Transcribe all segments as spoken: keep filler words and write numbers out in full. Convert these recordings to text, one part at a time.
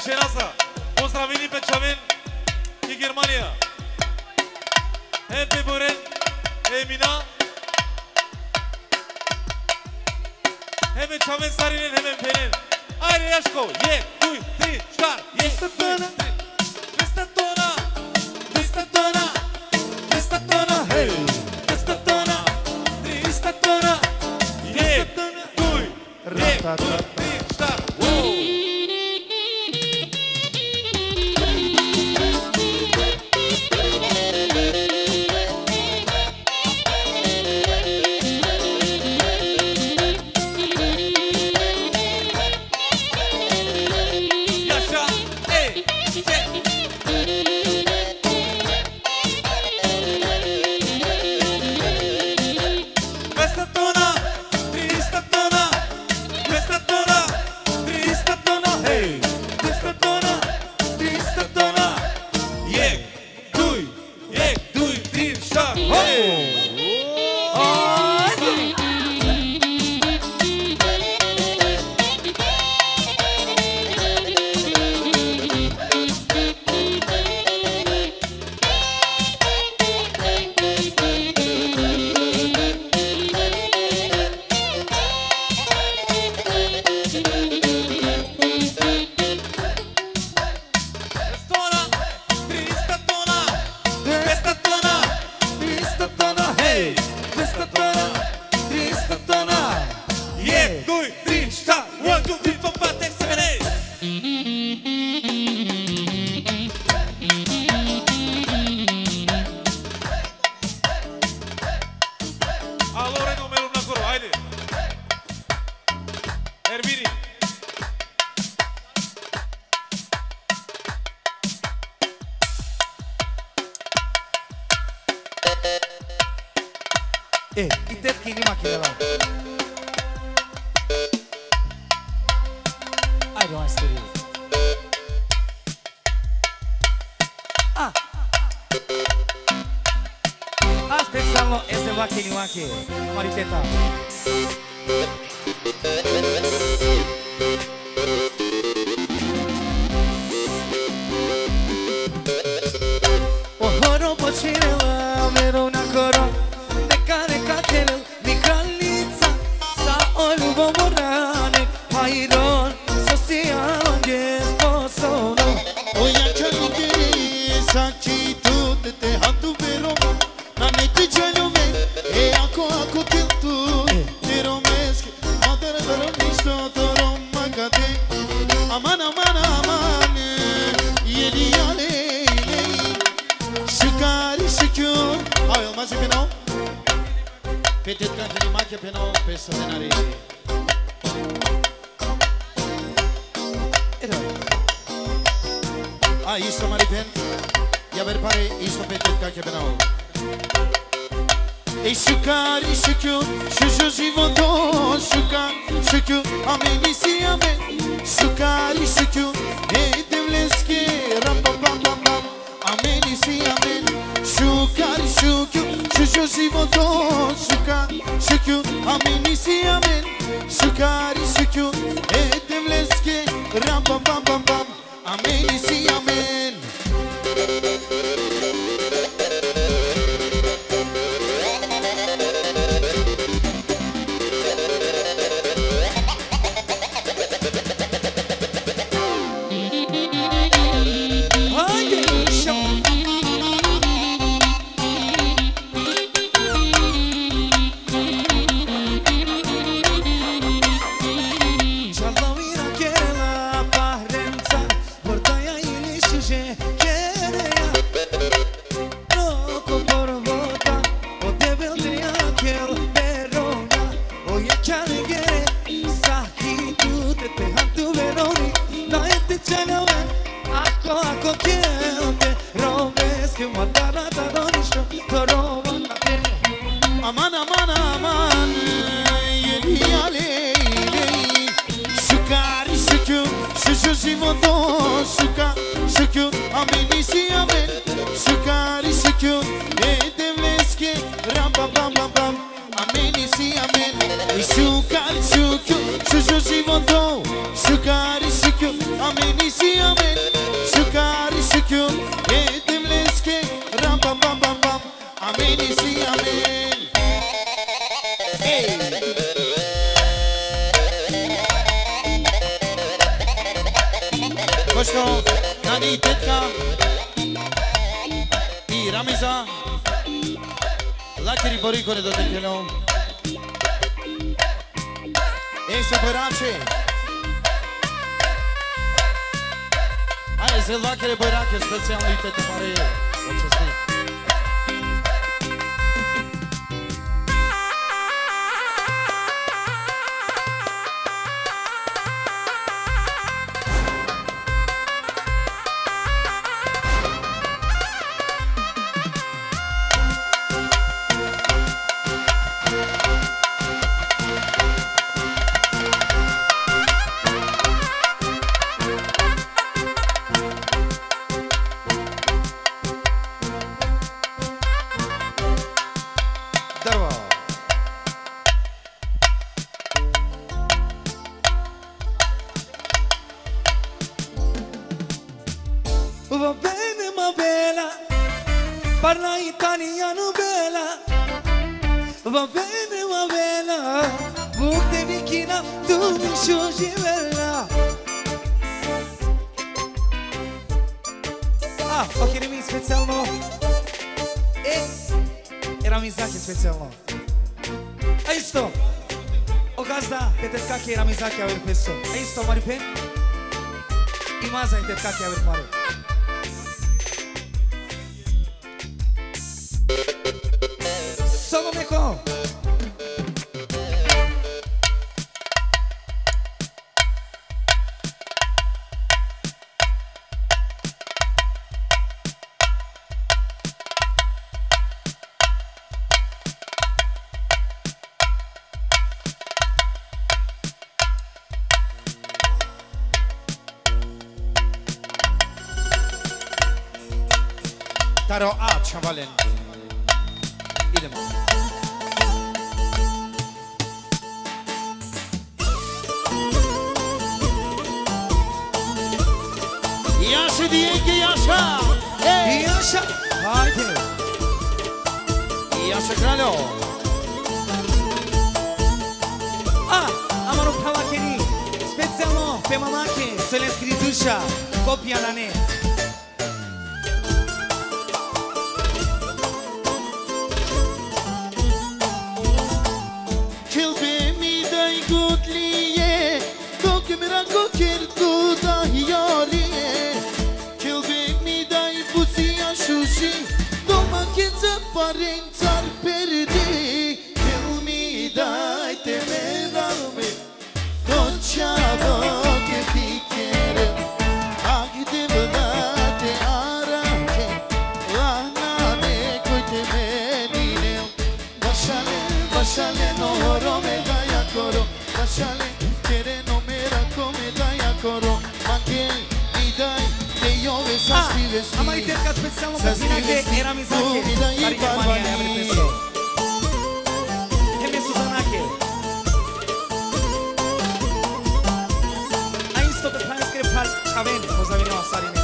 Șenasa, Ostravini pe Ceamen, din Germania. Hem pe Boren, Emina. Hem pe Ceamen Sarinen, hem pe Penen. Aire Iașco, e, doi, trei, ștar, e, doi, trei. Testatona, testatona, testatona, hei. Testatona, testatona, e, doi, e, doi, trei, ștar, wow. E, itep che inima che la. I don't want to do it. Ah. Aspettalo e se va che inima che. Mariteta. O horo pocinela, vero una coro. Mikralica sa olubo morane Hayron sosial gje sposono Oja čalugeri sakči tu te hantu vero Na neti čalome e ako ako tiltu Tero meske madara dara nisto toro magate Aman aman aman Yeli yale Şukari şükür Ay olmaz ipino Petit cantini macchia per non peso denari. Ah, isto maripen. Ya ver pare isto petit cantini per non. E şukar, şükür, şu životo, şukar, şükür, ameni si amen. Şukar, şükür, e devleski, ram pam pam pam pam. Ameni si amen. Şukar, şükür, şu životo, şukar, şükür, ameni si amen. Şukar, şükür, e devleski, ram pam pam pam pam. Ameni si amen. Aman aman aman yeli yale Şukar şükür şu životo Şukar şükür ameni si amen Şukar şükür e devleski ram pam pam pam pam Ameni si amen Şukar şükür şu životo Şukar şükür ameni si amen Ali tetka I Ramiza Lakiri bori kore do tekelo Ese bărace Hai să lakiri bărace special lui tete mare Acestea Va bene ma bella, parla italiano bella. Va bene ma bella, bucte bikina, tu mi sciogli bella. Ah, ok, mi specijalno. E, era mi znake specijalno. A isto, o gazda, petet kak era mi znake aver peso. A isto, maripen, i maza i tet kak aver pare. Sogo meko. Taro a chavalen Idemo Yaşa diye ki yaşa hey. Yaşa haydi Yaşa kralo Ah, amaro kawakeni Specijalno pe mamake Selenski dusha Kopija na ne Parențar perdi Eu mi dai te merame Tot ce-avo che picchiere Agde vădate arate Lanane coite menine Bașale, bașale no horo me dai acoro Bașale, chere no mera come dai acoro Manche mi dai Ah, am mai terca specijalno pe zina che era mi zake Cari Germania avrei peso E mi Suzanake A isto pe plan scrie pal Chaven Cosa vine o sarine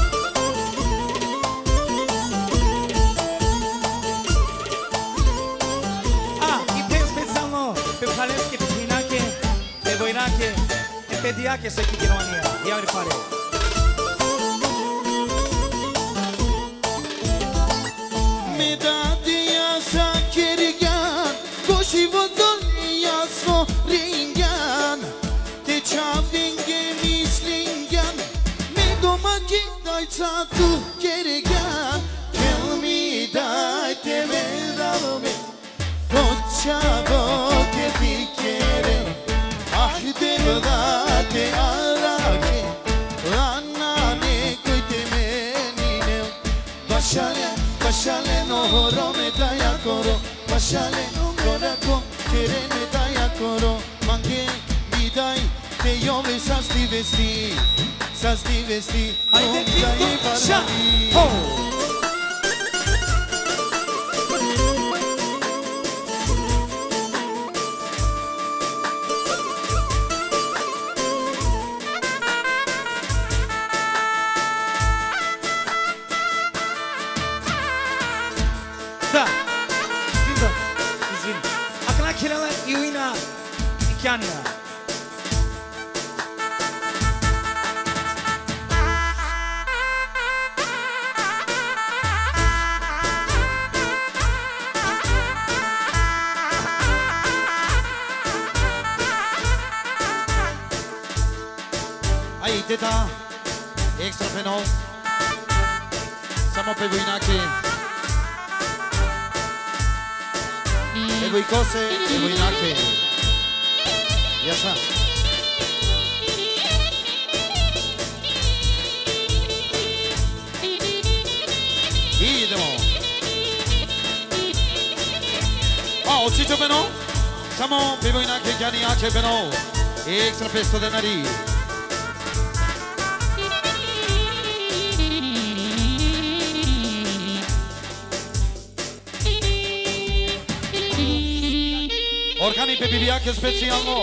Ah, i pen specijalno pe Palenske, pe Pinake Pe Vojnake E pe Diake se ki Germania I avrei pare Tu keregan Kel mi dai te verame Tot ce-avo che picchiere Ah de vădate arake Lanane coite menine Bașale, bașale no horo me dai acoro Bașale, coraco chere me dai acoro Manche mi dai te iove sa sti vesti Sa sti vesti Haide Victor, șa, ho! Da, izvin, izvin Akla kirala i uina i kjanina teta, extra pe nou. Samo pe buinache, pe buicose, pe buinache. E așa. Idemo. A, odsiccio pe nou. Samo pe buinache, chianiache pe nou. Extra pesto denari. Orkani pe bibiache specijalno.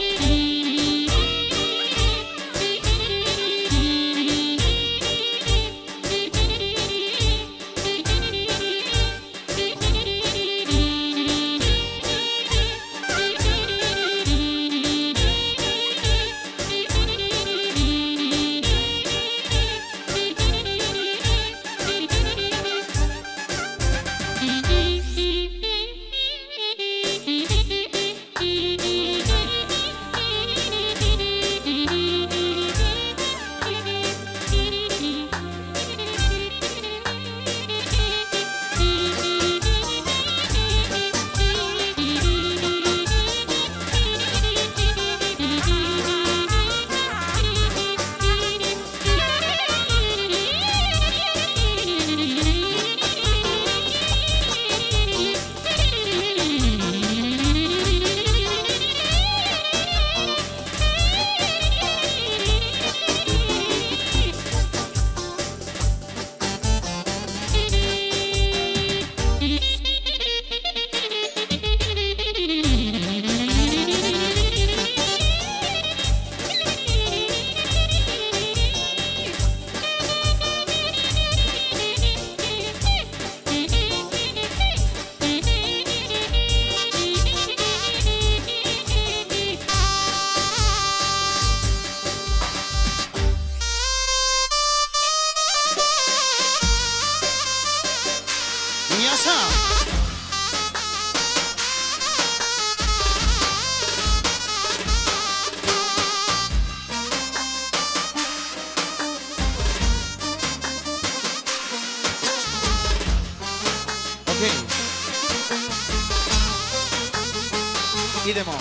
Idemo.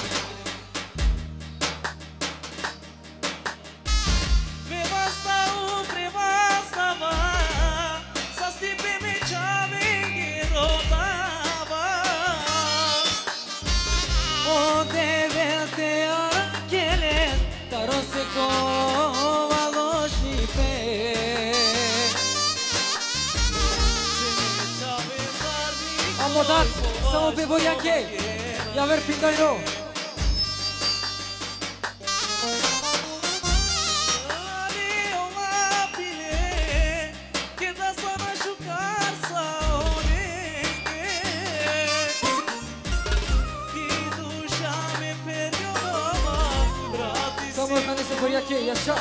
Am modat, samo pe voiache. Ja ver pindajno. Samo Orkani se voiache, yaşa.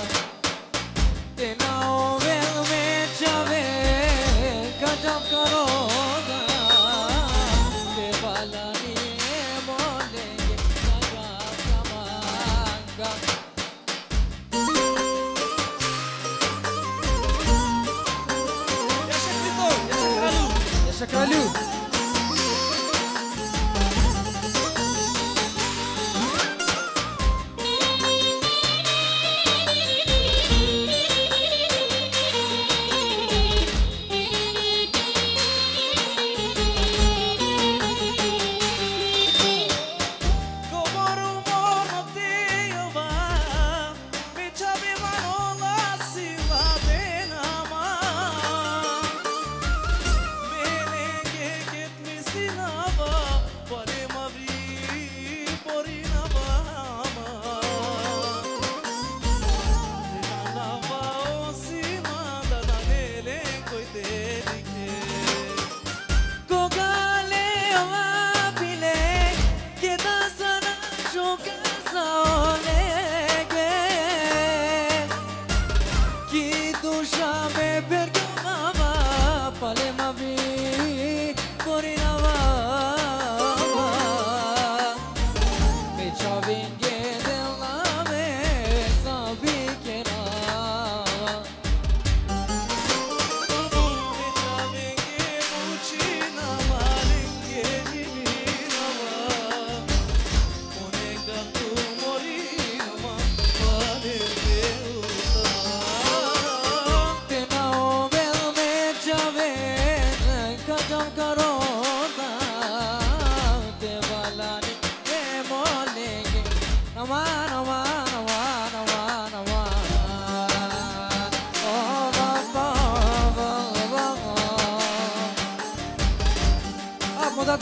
Caro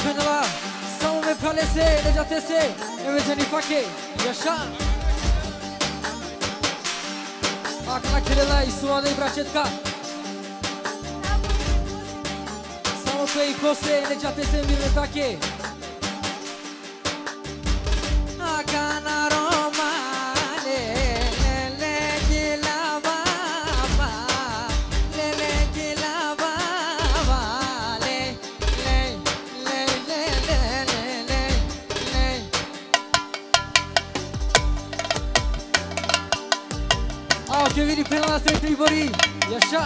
până la sau me palese, legatese, emergeni fache, e așa. Acum chele la isuane bracetka. Sau pe icose, legatese, mirme fache. Acana Roma, le le le de la baba, le le de la baba, le le le le le le le le. Ah, che vedi până la Street Tribori, e așa.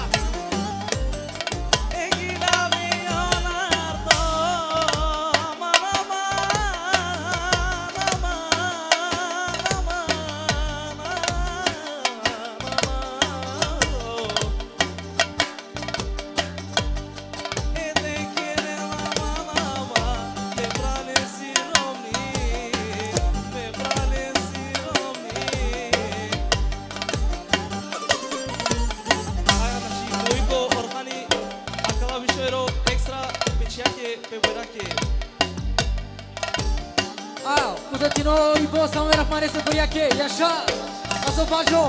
Noi boss am era mare să păriache, e așa, ca să o faci eu.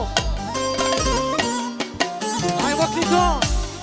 Hai mă, Cliton!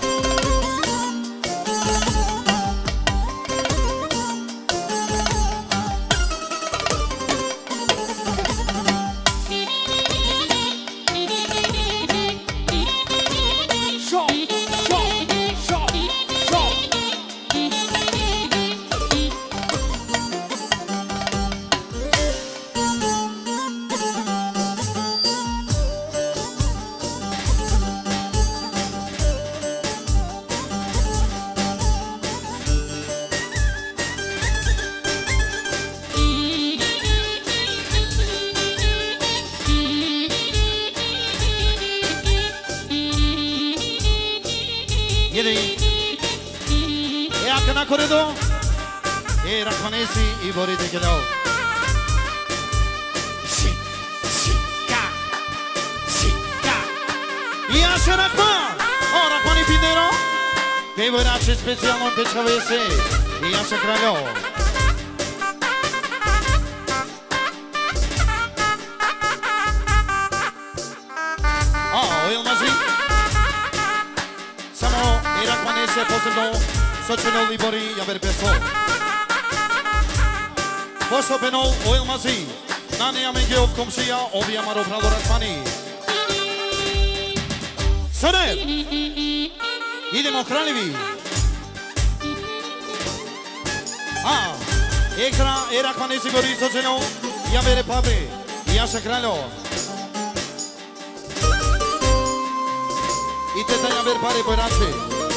Corridor e racconesi i vorrete che lo si si ca si ca ia sarà qua ora con i pindero che vorrà c'è speciale per chavese ia sacrago oh il masi siamo i racconesi a posto Socenol Libori i aver perso Posso penol oil mazi Nani amenge of komşiya Obi amaro pralo rakmani Soner Idemo kraljevi Ah Ekstra e rakmanesi gori socenol I avere pape I aša kraljo I teta i aver pare pojrače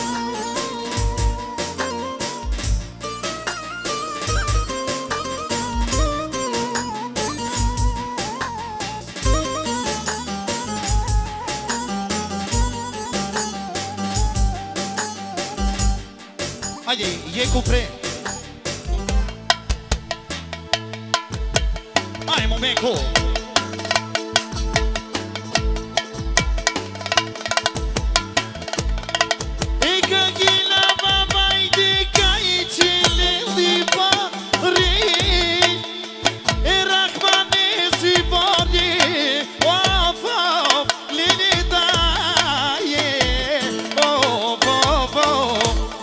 Aye, ye compre. Ai, momento. E che la baba de kai chile liba re. E rakmane si body. Wa fa lini da ye. Oh, oh, oh.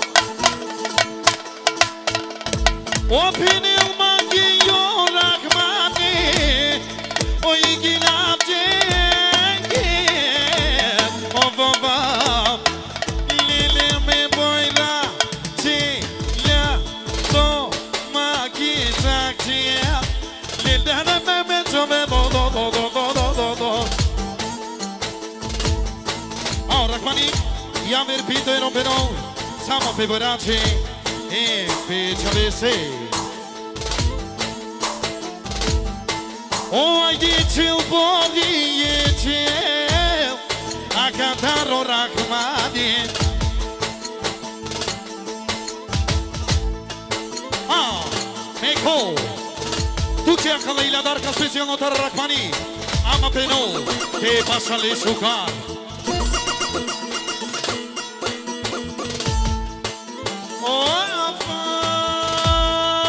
Open il magio rakmani Oi gilab jenge Oh baba Lili me boila Chila To magi zaktia Lildana me me chome do do do do do do do do Oh rakmani Yamer pito e rompeno Sama pevorace E pe chavese Oh, I did chill body, chill. I can't tell Rahmani. Ah, Meko. Tu che a lei la darca speciale per Rahmani. Ama peno, che passa le sucar. Oh,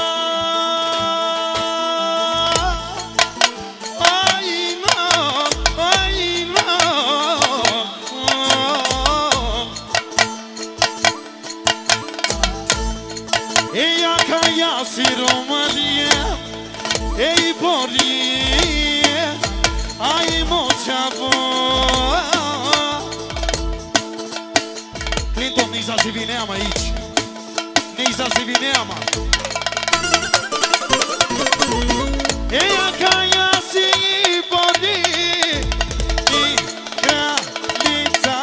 bori ai moća bo Clinton, ne izazivi neama aici Ne izazivi neama Eia ca ea si bori I granița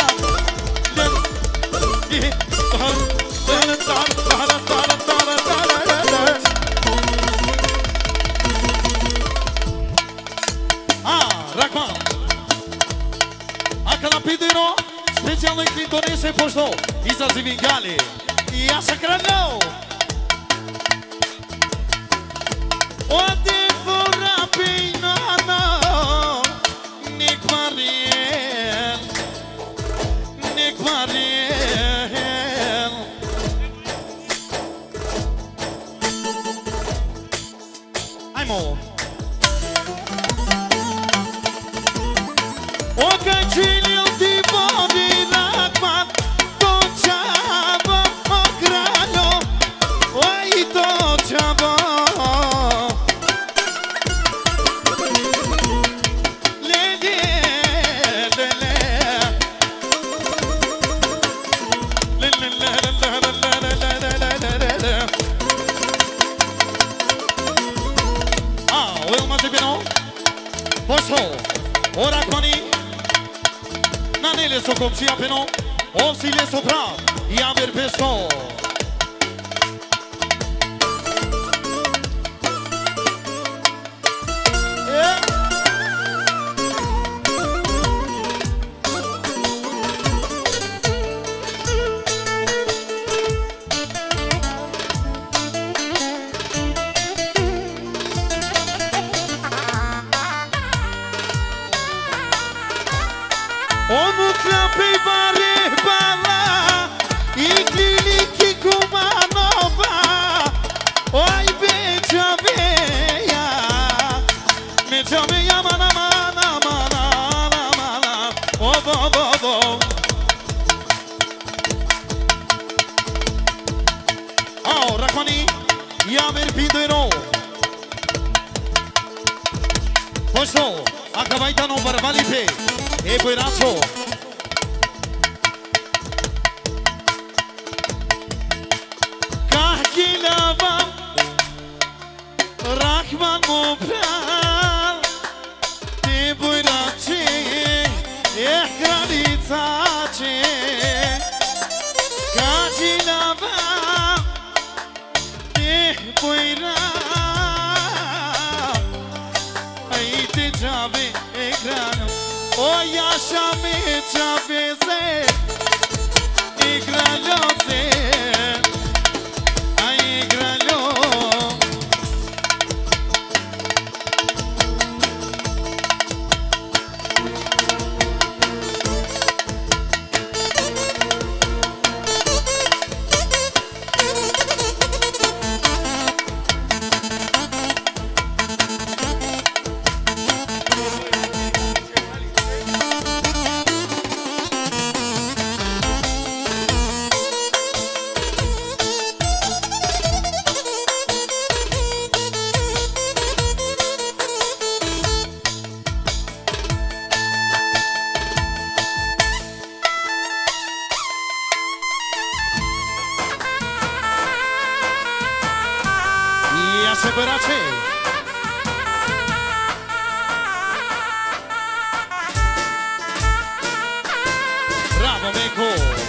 Pidero, specijalno Clintonese, pošto izazivi gali. I ja sam krenao. Ode fora pejnana, nek marijen, nek marijen. Ajmo. Okaj činil ti vodi nakman, to čaba okrano, oj to čaba. Le, le, le, le. Le, le, le, le, le, le, le, le, le, le. Ah, oil mazi bino? Pošto, orakmani? Nele so komši apeno, osile so prav, ja ver pesto. Onu klapej bare bala I kliliki kumanova Oj beđa beja Međa beja mana mana mana mana O bo bo bo Ao rakmani Ja ver pidero Pošto Akavajtano barbalite E băierațo Kahilava Rahman mopral Te băierace E hranițace Kahilava Te băierace Ai te jave ekranul Oi așa mergea veze Igralioze Ai igralio Ia se bărace Bravo, Meco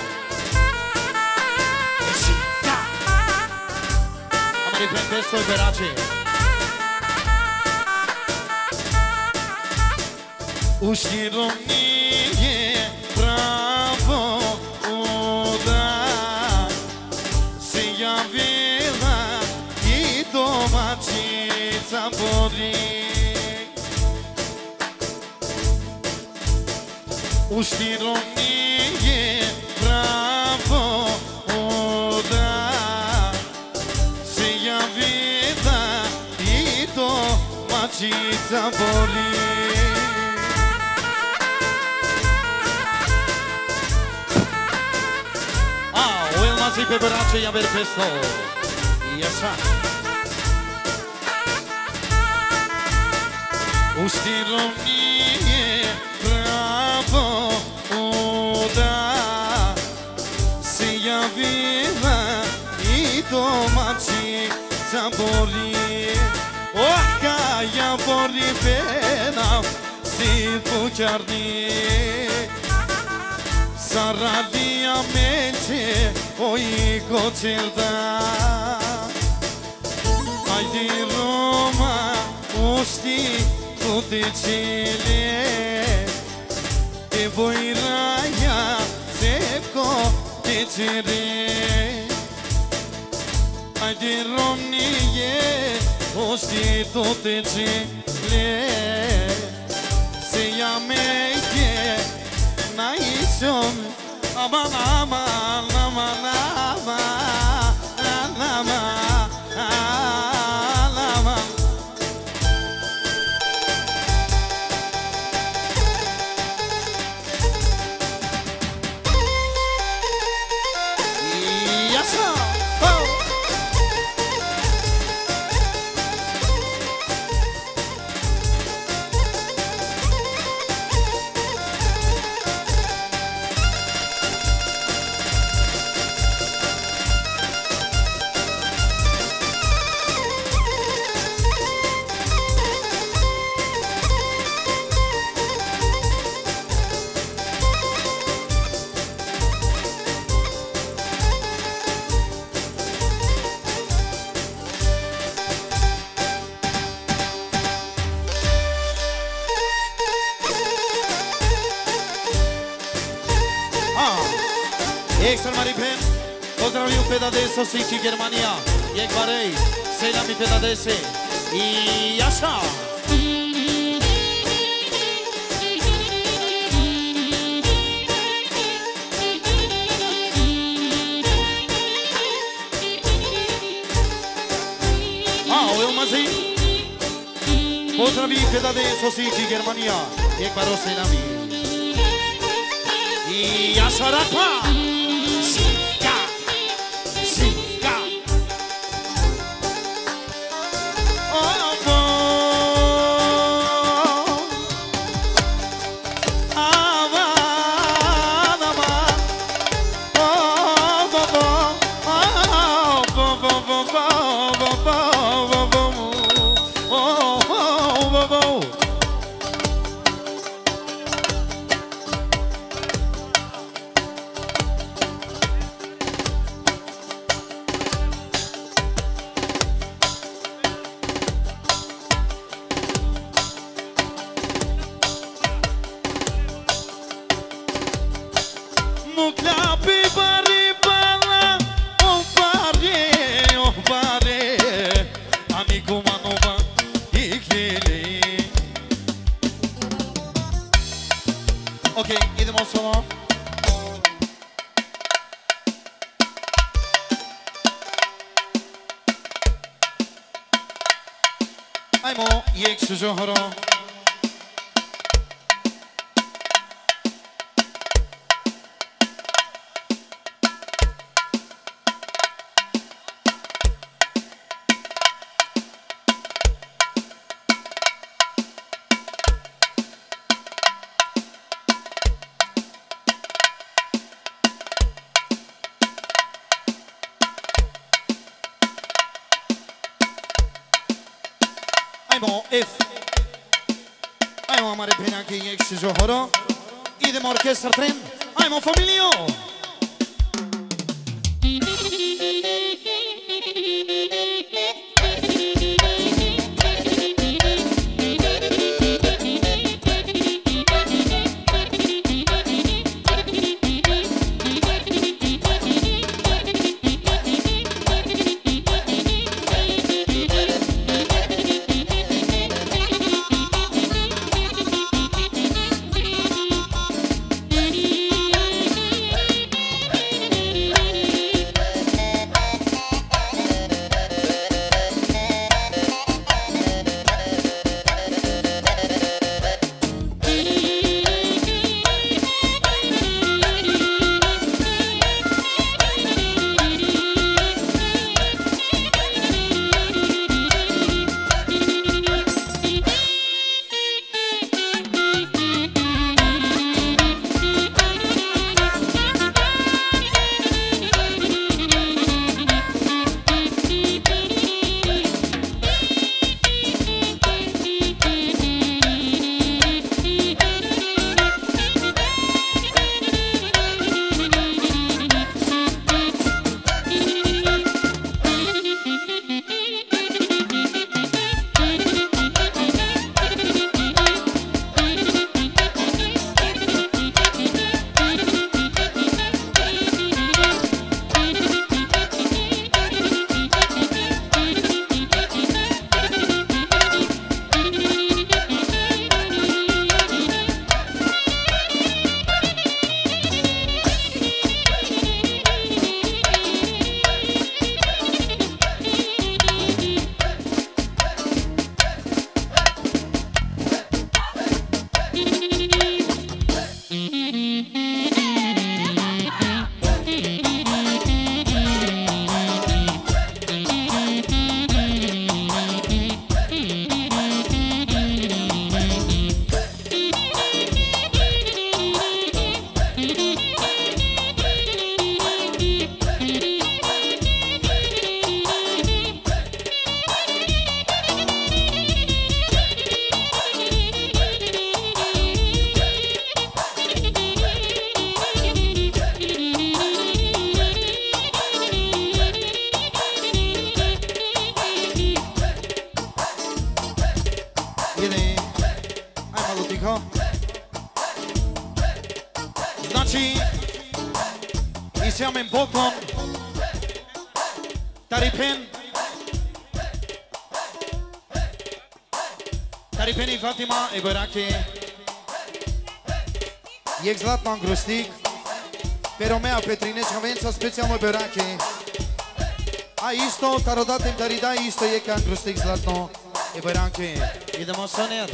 Și da Am riprende sto bărace Uștironie Bravo Uda Se javila I domaćica bori Uštironie Bravo Uda Se javila I domaćica bori Mazi pe bărace, ia ver pesto. E așa. Ustirovnie pravo oda se javila I domaći zabori Oka ja bori pena si pućarni Saradia mente oi gocelda Ajde Roma usti Udicile Te voi raia Seco Dicere Ajde Romnie Osti Udicile Se iameike Naison Aman aman aman aman Aman aman Extra Maripen, pozdravím pedadese Siki Germania, jak barej, sejlami pedadese I Jasha. A, o mazi, pozdravím pedadese Siki Germania, jak baro sejlami I Jasha Rakpa. Ajmo, jak Krzyżochoro. Ajmo, F. Ajmo, amare penaki, jak Krzyżochoro. Idemo orkestra Trem. Ajmo, familio. Idę. Aj malutiko. Znači, изяваме поклон. Тарипен. Тарипен и Фатима и Байраки. Ек Златман Грустик. Перомеа Петринечка Венца специјално Байраки. А исто, тародатем Тарида, исто Екан Грустик Златно и Байраки. Идемо со нер.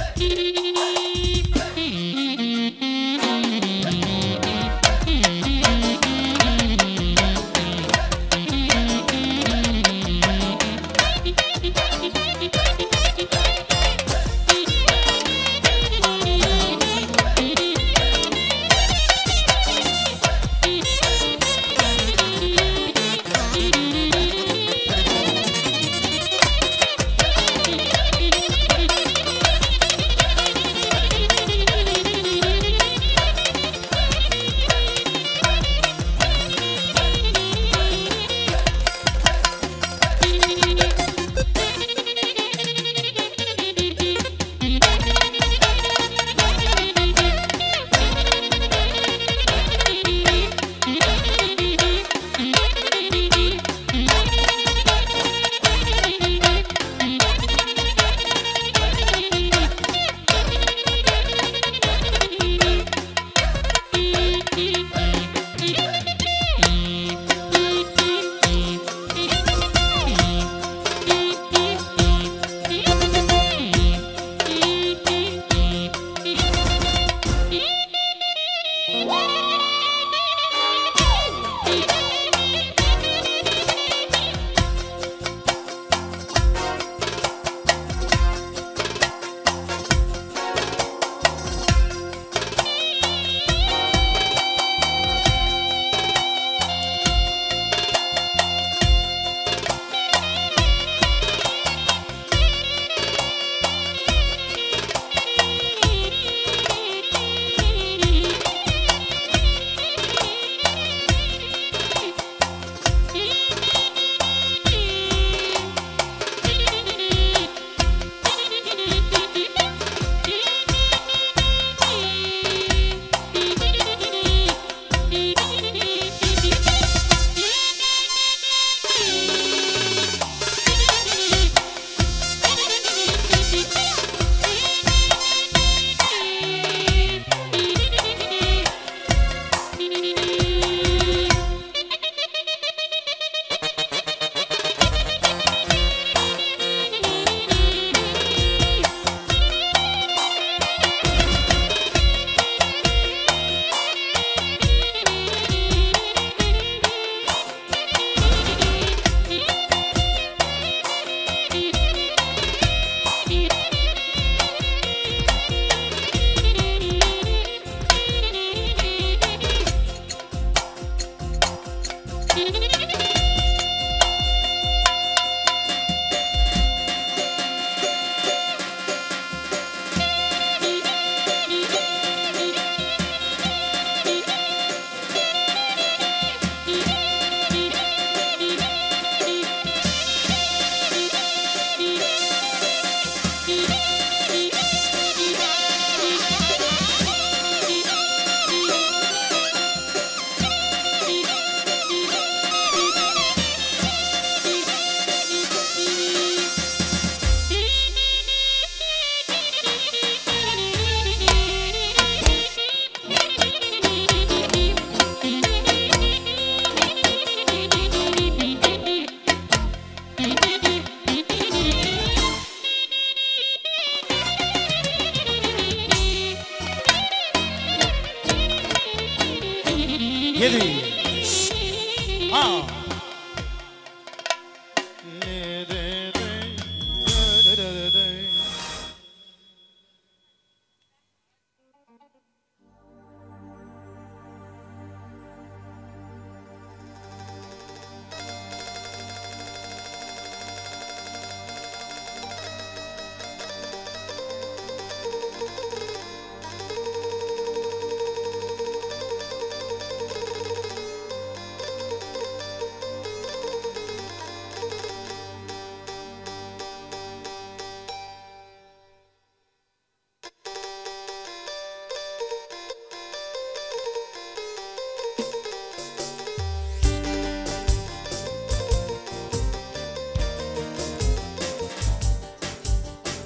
Yedi. Ah.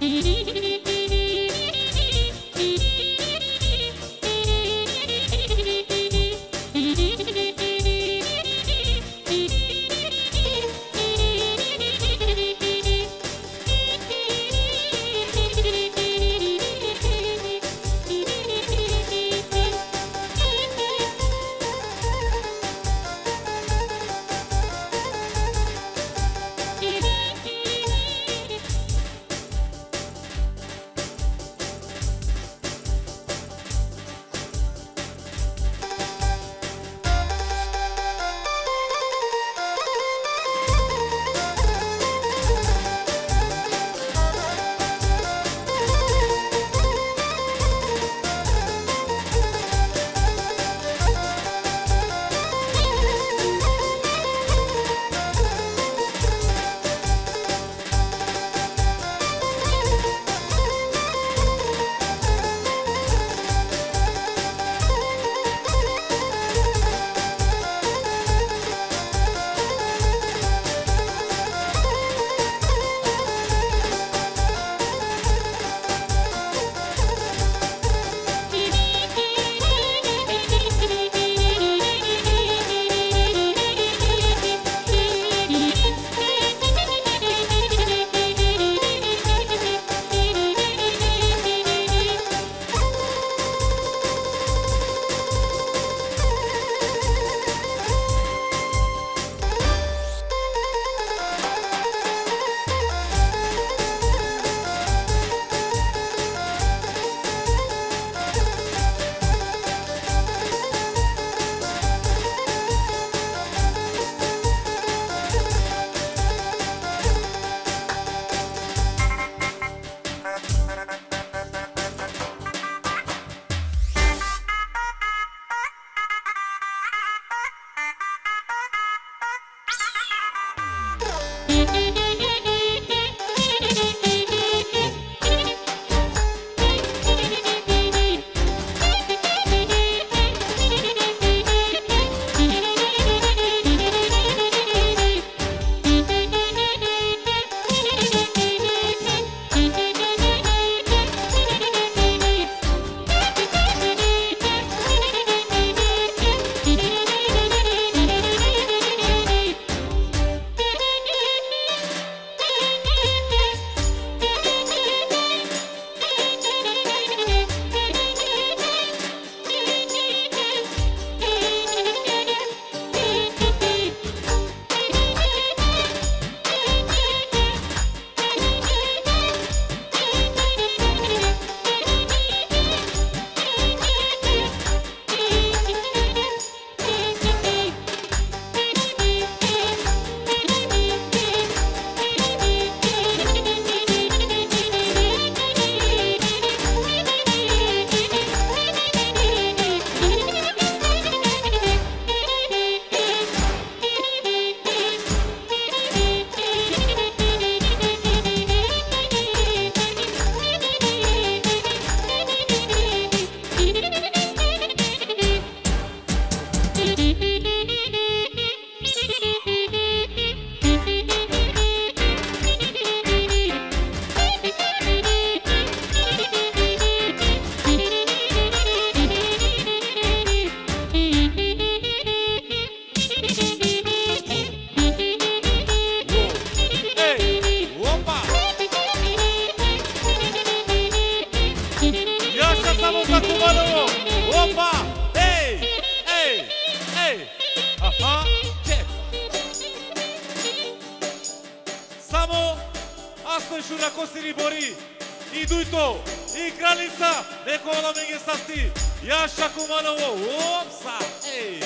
Shura Kosiri Bori, Iduito, Ikralica, Nekolo Megesasti, Yasha Kumanovo, Opsa, hey.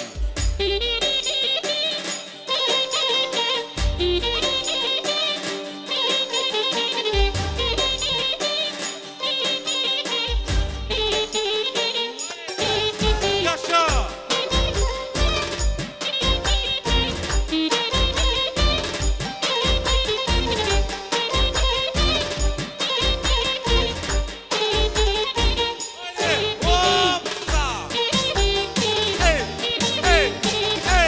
Hey, hey, hey.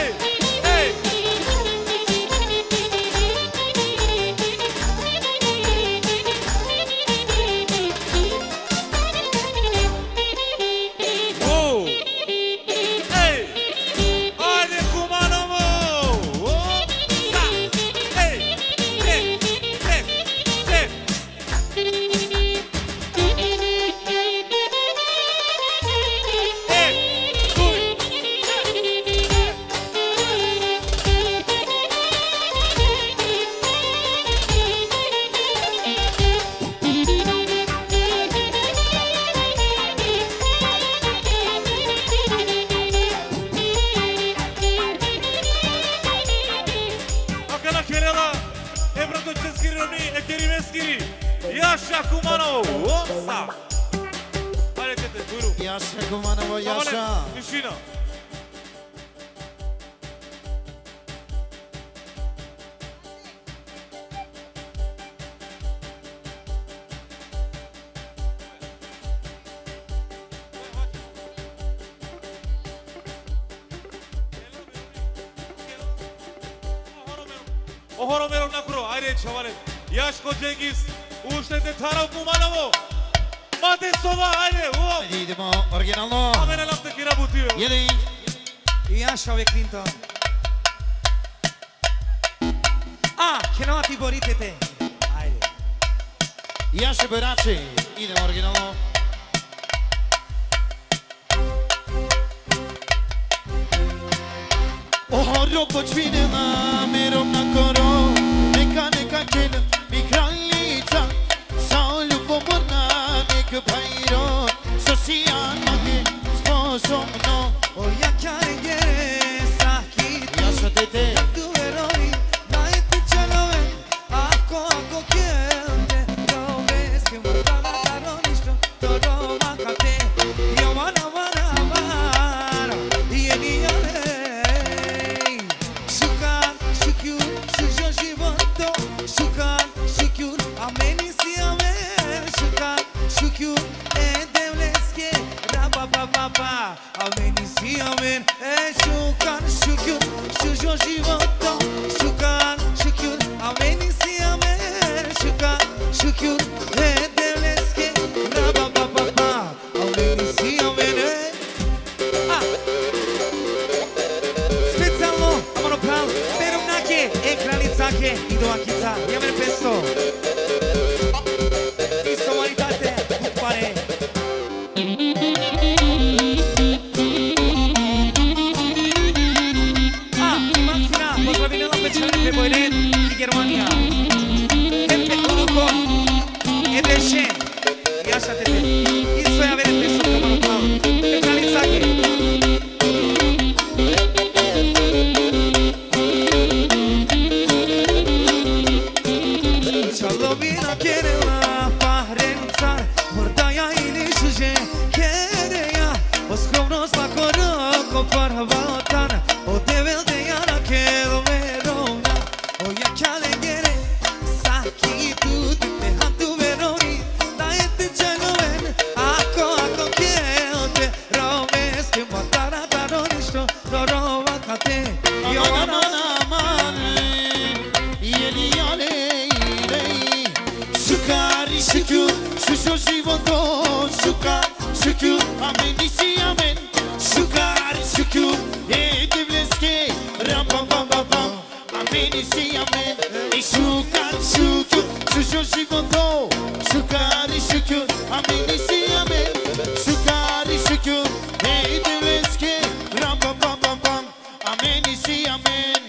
Kumanovo, opsa! Haide, tete, buyurun. Yaşa Kumanovo, yaşa. Düşün. Ohoromero nakro, haydi çavale. Yaşko Cengiz, uçtete taraf Kumanovo. Mate sova, haydi, hop. Haydi idemo, originalno. Amene lapte kira butiyor. Jeli. Yaşa ve Clinton. Ah, che no ti boritete. Haydi. Yaşa Beraci, idemo originalno. Ohoro počvinila, mirom na koro. Neka, neka kjela, mi kraljica. Sa ljubomorna, neka pajron. So sijan mage, sposobno. O ja chiare sakiti. Yaşa tete. Tu eroi, dai ti celove. Ako, ako kjelde. Dove si mutala karoništo. Todo makate. Yo vana, vana, vana. Jeni jale. Şukan, şükür, şujo životo. Şukan, şükür, ameni si amen. Şukan, şükür, edevleske. Raba, ba, ba, ba. Ameni si amen. E şukan, şükür, şujo životo. Şukan, şükür, ameni si amen. Şukan, şükür, edevleske. Raba, ba, ba, ba. Ameni si amen. Ah. Specijalno, monopal, Perumnake, e Kralicake, Ido Akica, Jamer Pesto. Isto maritate, kupare. Ah, Maxina, pozdravljena pečelenite Bojren i Germanija. Pepe Kuruko, Edešen, Jaša tete. Isto Jamer Pesto, monopal, e Kralicake. Çalovina kerela pahrencar Mordaja ili šuže kereja Oskovnost pa koroko parvatan O tevel de jana kelo verovna O ja kjale gere Saki tu te hantu veroi Da je te čeloven Ako, ako kjelte Roveske matara taroništo Dorova kate Aman aman aman. Jeli jale. Şükür, şükür, şuşu životo. Şükür, şükür, amen isi amen. Şükür, şükür, edevleske. Ram pam pam pam pam. Amen isi amen. Şükür, şükür, şuşu životo. Şükür, şükür, amen isi amen. Şükür, şükür, edevleske. Ram pam pam pam pam. Amen isi amen.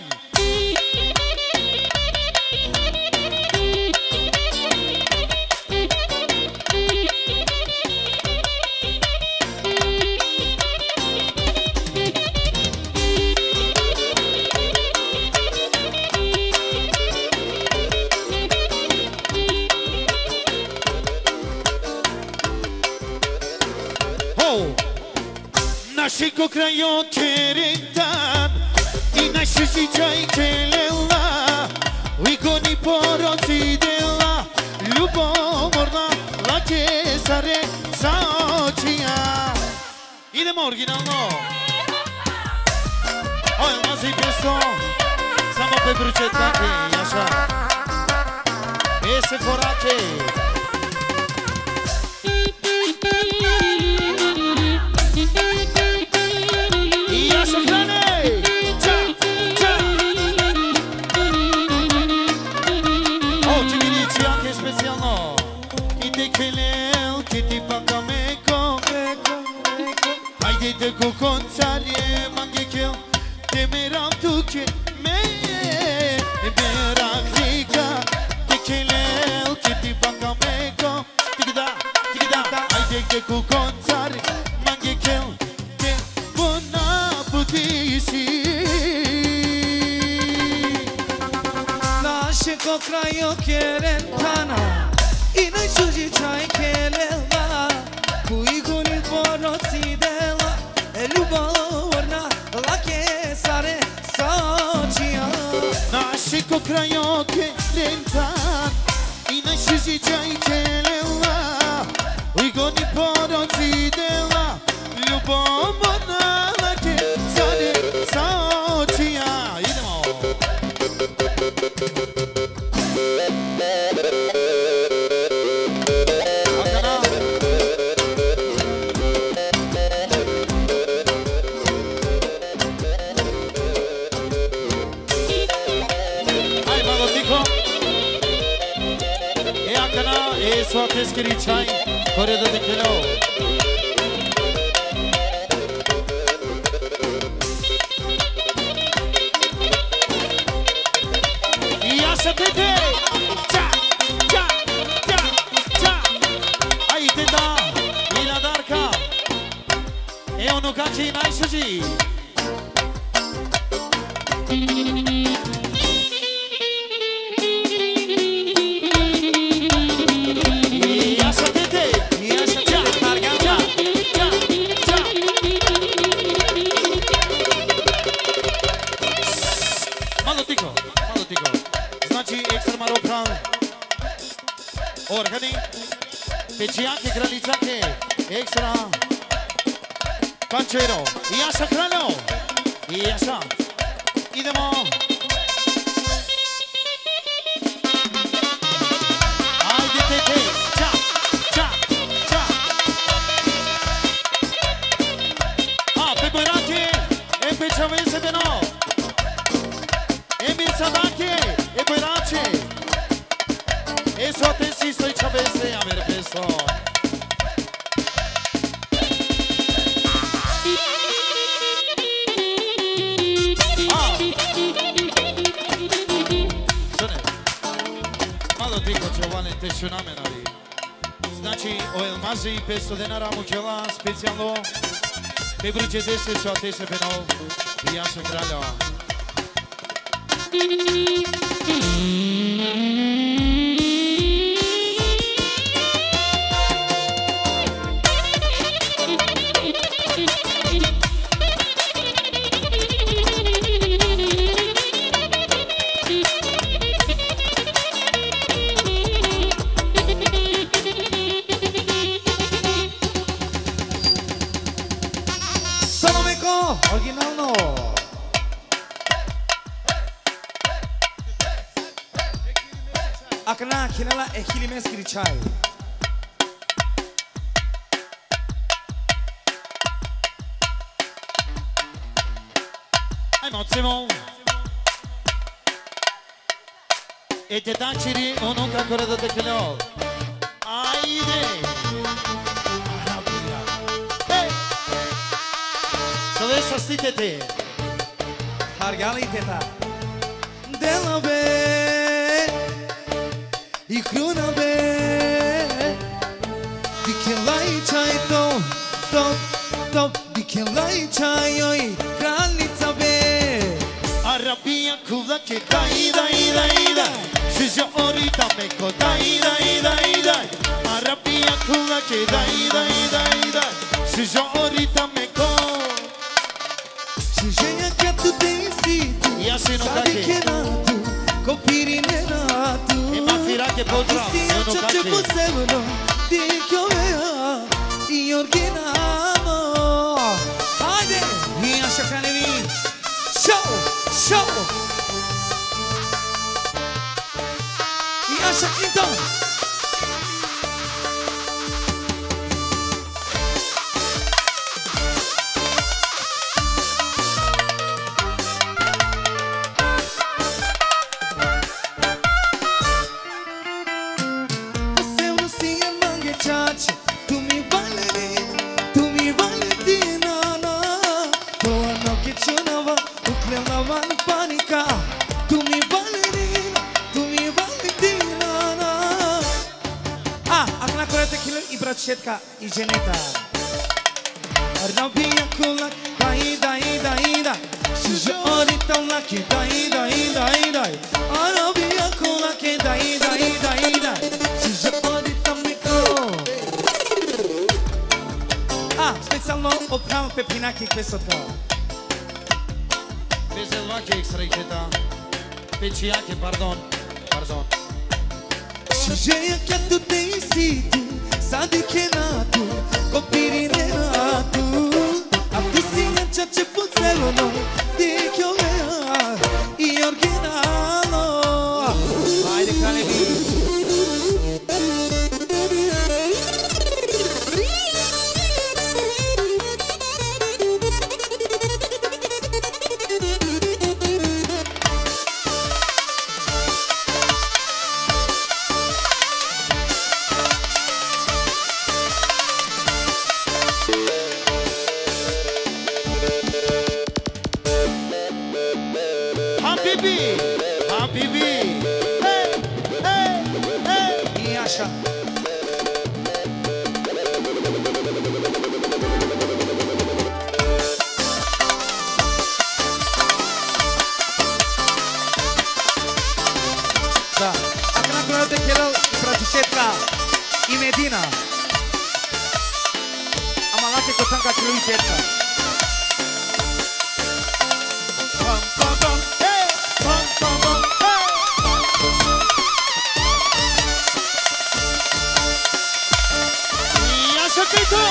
Nashiko krajo kerentan I naši žičaj kelela Ujkoni poroci dela Ljubomorna lake sare sa očija. Idemo originalno. Oj, mazi pjesto. Samo pepručet kake, jaša. Ese forake. Jaša hrane. Ča, ča. O, ti mi dici anche specijalno. I te kelel, ti ti paka meko. Hajde te ku koncarje, mange kel. Te meram tuke, me merak lika. Te kelel, ti ti paka meko. Tiki da, tiki da. Hajde te ku koncarje, mange kel. Te buna putisi. Naše ko krajo kerentana I noi shuji chai kelela Pui guni poroci dela E ljuborna lake sare sočija Naši ko krajoke rentan I noi shuji chai kelela Pui guni poroci dela Ljubomorna lake sare sočija Idemo Svateskiri čaj, koredo de kilo I ja sa tete Ča, ča, ča, ča Ajde da, i na Darka E ono kače i najsuži Organi, peciake, kraličake, ekstra, pančero, i jaša kraljo, i jaša, idemo. Ajde tete, ča, ča, ča. A, pe bărake, e pe ceavese de nou. E mirsadake, e bărace. Eso atensi sto ci avesse a ver peso. Ah. Sone. Malo tico Giovanni te shunamenali. Znači o elmazi petsto denara muđela specijalno. Te bruđe deset su atese penal. I jaša kralja. Originalno Akna kinala ehili meskiri chai Ajmo, odsimo E te dačiri ono kako rado te kilo Ajde Arabija Hej Čove šastite te Hargali teta Dela be I kruna be Dikelaj čaj top, top, top Dikelaj čaj oj kraljica be Arabija kulake daj, daj, daj, daj Žižo orita meko daj, daj, daj, daj Arabija kulake daj, daj, daj, daj Žižo orita meko Žiženja kad tu te insiti Jasino Sadi kake kenatu Ko pirine ratu E makvirake pozdrav Ako si Ono jača kake će posebno Ti kjovea I originalno Hajde I jaša kraljevi Show, show I jaša into Braćetka i ženeta Rabija kulak Daj, daj, daj, daj Šiže orital laki Daj, daj, daj, daj Rabija kulak Daj, daj, daj, daj Šiže orital Opral pe Pinache questo qua. Pe Selvache extraiceta. Pe Ciache, pardon. Pardon. Sujeia che tu dei siti, sa di che nato, copiri nerato. A tu singa c'è c'è puzzello, di che ovea, i originalo. Vai de cane lì. I Medina. Am alate cu tanca că lui Petra. Pam pam pam, hey, pam pam pam, hey. Ia să fii tu.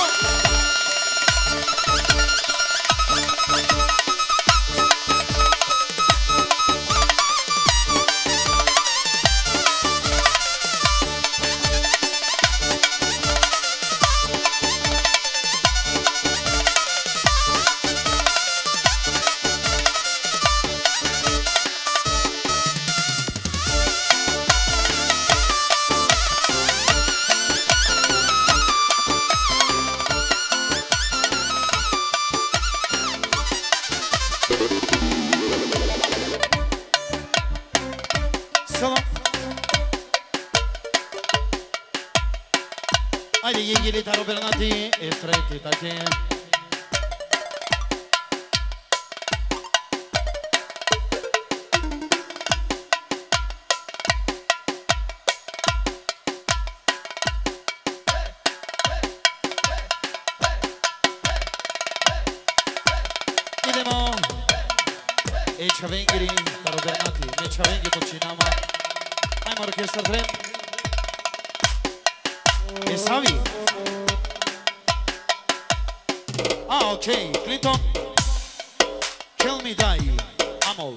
Haide, Iengeli, Taro Bernati, e frate, tate. Idemo. E Ciavengri, Taro Bernati, me Ciavengri cu cinama. Hai mă, orchestra tren. E Savi. Ah, ok. Clinton. Kill me, die. Amol.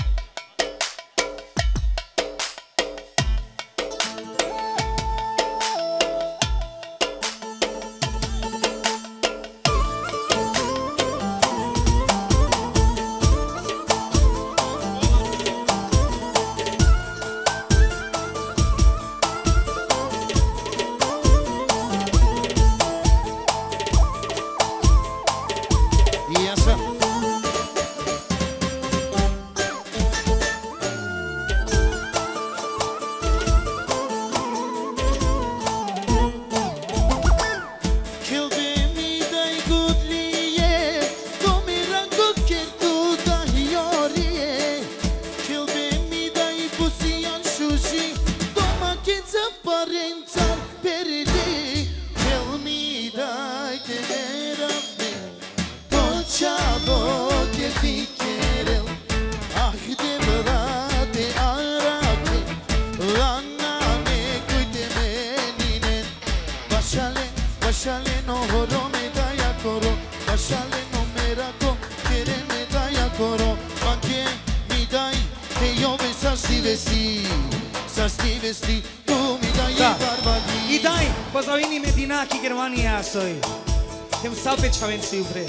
Pozdravini Medina, ki Germania soj. Tem salve Ciavenci upre.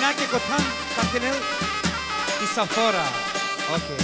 Minache Cotan, Tantenel y Safora. Ok.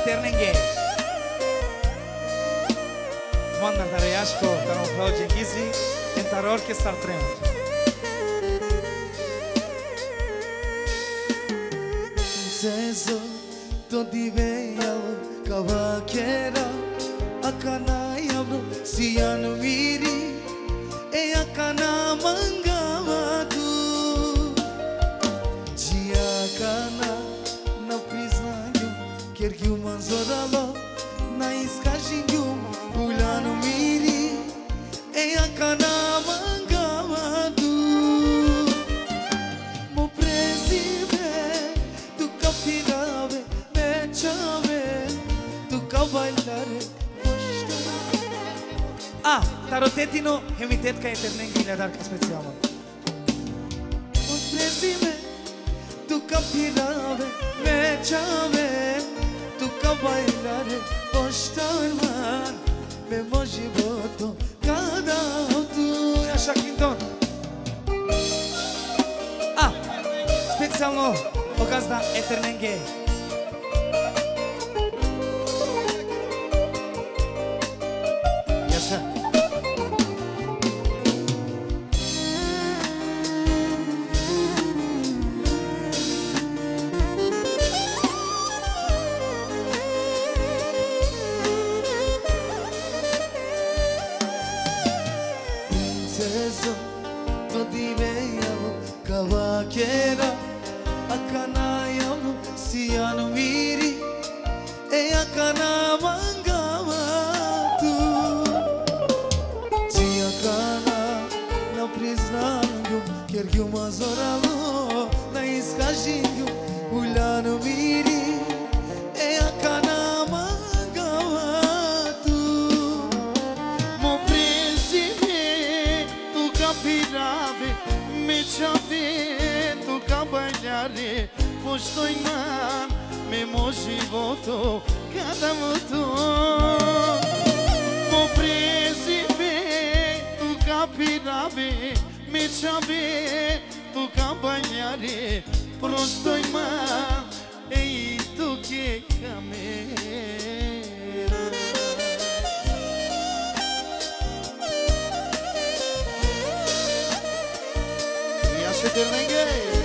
Eternenge. Mandar Tarayasko, Tano Project Easy, and Taror que estar tremendo. Zezo, to diveyalo, kavakera, akana yabro, siano viri, e akana mangavatu, jia kana na priznanju, kergiu manzoralo, na iskajinju, ulano miri, e akana mangavatu, mo prezime. Pirave, me chave, tu cavallare posta. Ah, tarotetino, hemitet ca Eternenge le dar ca specială. Prezime, tu capirave, me chave, tu cavallare posta man, me moji voto cada tu. Așa Clinton. Ah, specijalno. O gazda Eternenge. Yaşa. Princeso, to diveyalo, cavaquera. Akana yamu siano miri, e akana mangavatu. Ji akana na priznanju, kergiu mazoralo, na iskajinju, ulano miri, e akana mangavatu. Mo prezime, tu capirave, me chave. Cabagliare, posto in man, me moji voto, cada voto. Mo prezime, tu capirave, me chave, tu cabagliare, posto in man, e tu che camera. Yaşa Eternenge.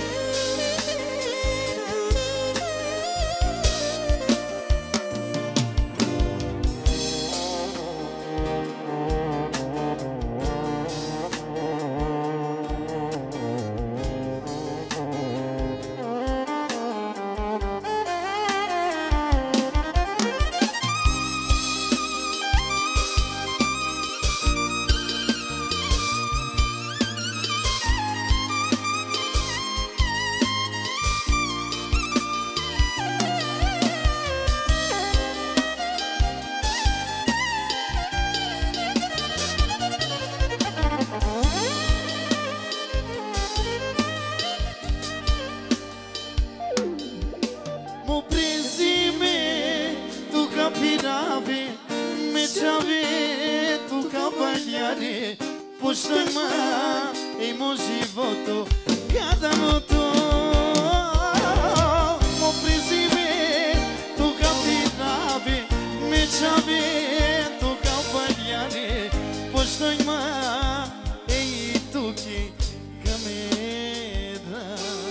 Puxa-me e moji voto cada moto. Mo prezime, tu capirave, me chave, tu campagnare. Puxa-me e tu que camera.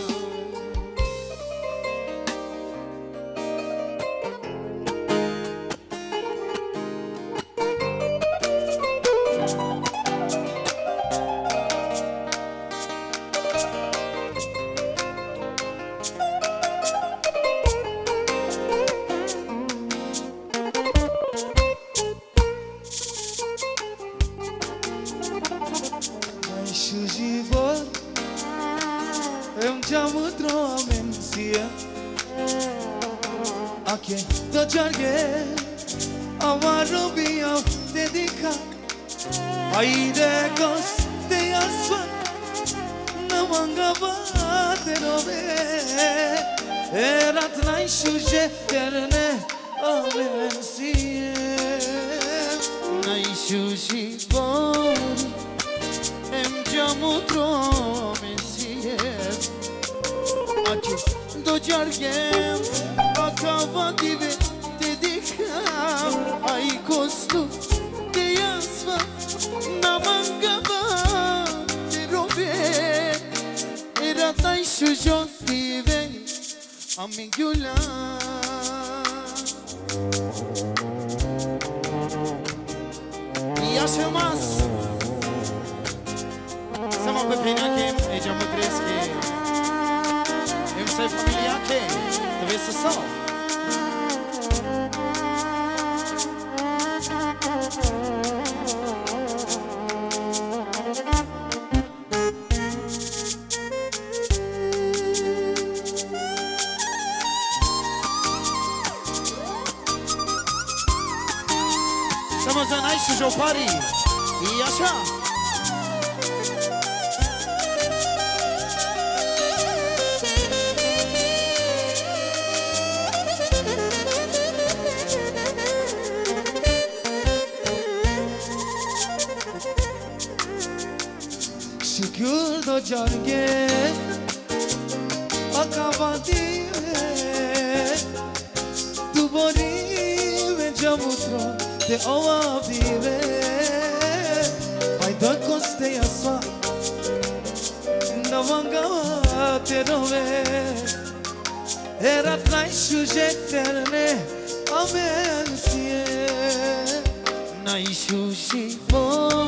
Do jarge amaro bio dedica aire cos te aswa na manga bate robe erat nai shuje terne amensie nai shuji bori em jamu tromesie aqui do jarge acaba de ver dikam ai kostu te jasva na mangava te rove era tai shujotive amigula ia shamas sama pe pena que e já me cresce eu sei família que talvez só Estamos a nice show party e așa Şükür do carge akabadive tu borive jamutro te oavive ai do coste yaswa navanga te rove era trai shujeterne amensie nai shushi bon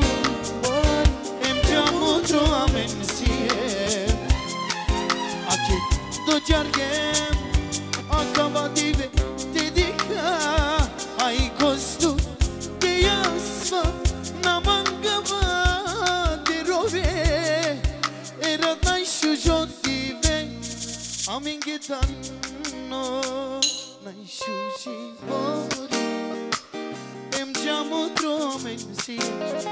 Jamutro amensie Aqui do jargem Acabadive te dica Ai costu te jasva Na mangava te rove Era nai shujotive Amingetano Nai shushi bori Em jamutro amensie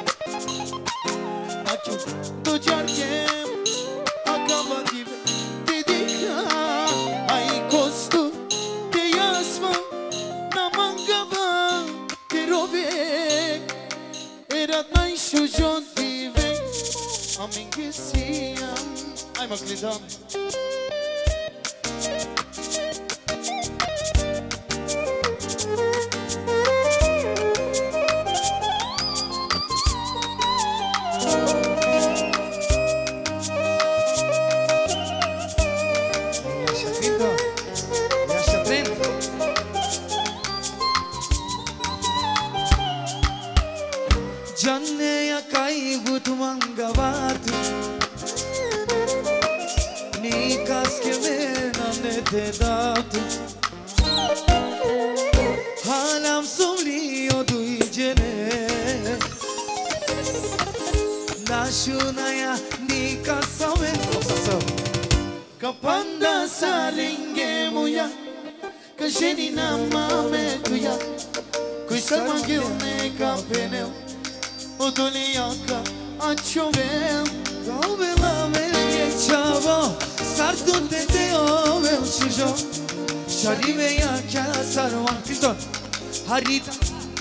Aqui do jargem acabadive te dica ai costu te jasva na mangava te rove era nai shujotive amingesiam ai maclidam Janne ya kaibu tu mangavatu Ni kaske mena ne te datu Halam sumlio duijene Nashuna ya ni kasame Kapanda salinge muya Kajeni na mame tuya Kuisa mangil ne kapeneu Odoliaka a choveu Dovela me chavo Sartu te te ovel chijo Sharive ya kya sarwan Pinton Harita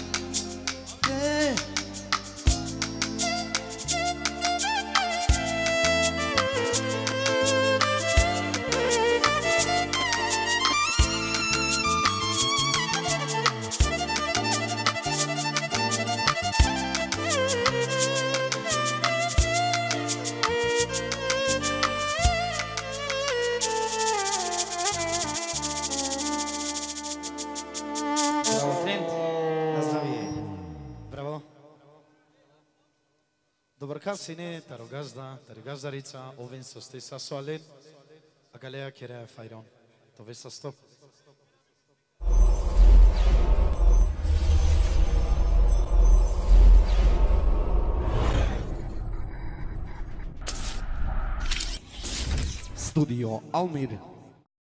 Dobar kasine, taro gazda, taro gazdarica, ovin so ste sa soalen, a galea kere fajron. To ve sa stop. Studio Almir.